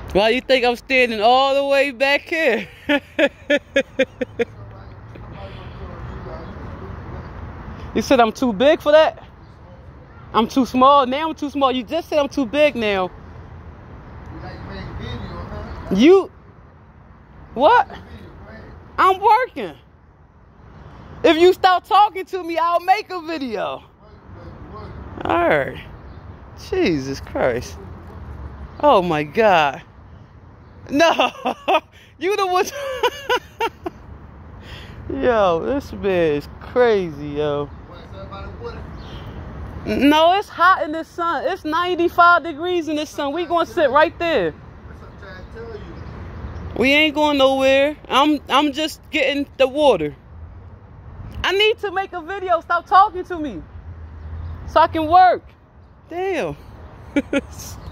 Why you think I'm standing all the way back here? You said I'm too big for that? I'm too small? Now I'm too small. You just said I'm too big now. You... What? I'm working. If you stop talking to me, I'll make a video. Alright. Jesus Christ. Oh my God. No. You the one. Yo, this man is crazy, yo. No, it's hot in the sun. It's 95 degrees in the sun. We gonna sit right there. We ain't going nowhere. I'm just getting the water. I need to make a video. Stop talking to me so I can work. Damn.